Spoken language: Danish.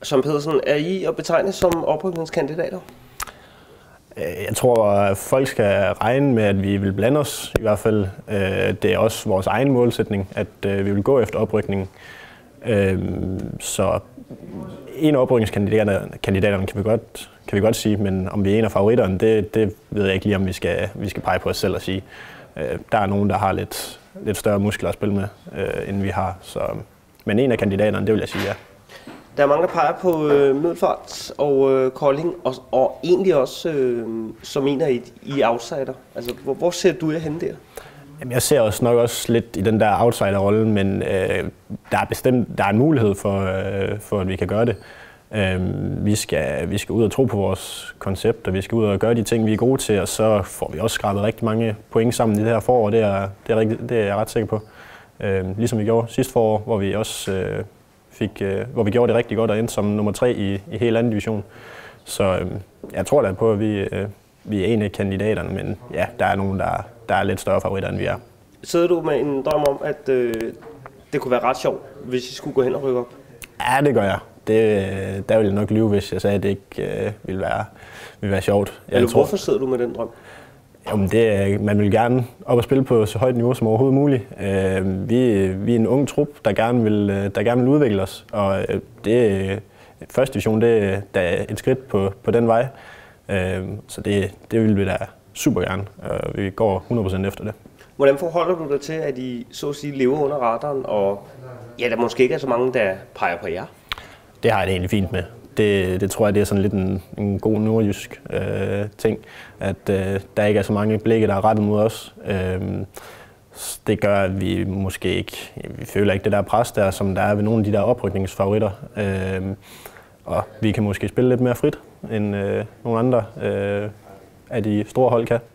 Søren Pedersen, er I at betegne som oprykningskandidater? Jeg tror, at folk skal regne med, at vi vil blande os. I hvert fald, det er også vores egen målsætning, at vi vil gå efter oprykningen. Så en af oprykningskandidaterne kan vi godt sige, men om vi er en af favoritterne, det ved jeg ikke lige, om vi skal pege på os selv og sige. Der er nogen, der har lidt større muskler at spille med, end vi har. Men en af kandidaterne, det vil jeg sige, ja. Der er mange, der peger på Middelfart og Kolding, og egentlig også, som en af I outsider. Altså, hvor ser du jer henne der? Jamen, jeg ser også nok også lidt i den der outsider-rolle, men der er en mulighed for, at vi kan gøre det. Vi skal ud og tro på vores koncept, og vi skal ud og gøre de ting, vi er gode til, og så får vi også skrabet rigtig mange point sammen i det her forår, det er jeg ret sikker på. Ligesom vi gjorde sidste forår, hvor vi også hvor vi gjorde det rigtig godt og endte som nummer 3 i hele anden division. Så jeg tror da på, at vi er en af kandidaterne, men ja, der er nogen, der er lidt større favoritter, end vi er. Sidder du med en drøm om, at det kunne være ret sjovt, hvis I skulle gå hen og rykke op? Ja, det gør jeg. Der ville jeg nok lyve, hvis jeg sagde, at det ikke ville være sjovt. Hvorfor sidder du med den drøm? Jamen man vil gerne op og spille på så højt niveau som overhovedet muligt. Vi er en ung trup, der gerne vil udvikle os, og første division, det er et skridt på den vej. Så det vil vi da super gerne, og vi går 100% efter det. Hvordan forholder du dig til, at I så at sige lever under radaren, og ja, der måske ikke er så mange, der peger på jer? Det har jeg det egentlig fint med. Det tror jeg, det er sådan lidt en god nordjysk ting, at der ikke er så mange blikke, der er rettet mod os. Det gør, at vi måske ikke, vi føler ikke det der pres der, som der er ved nogle af de der oprykningsfavoritter. Og vi kan måske spille lidt mere frit, end nogle andre af de store hold kan.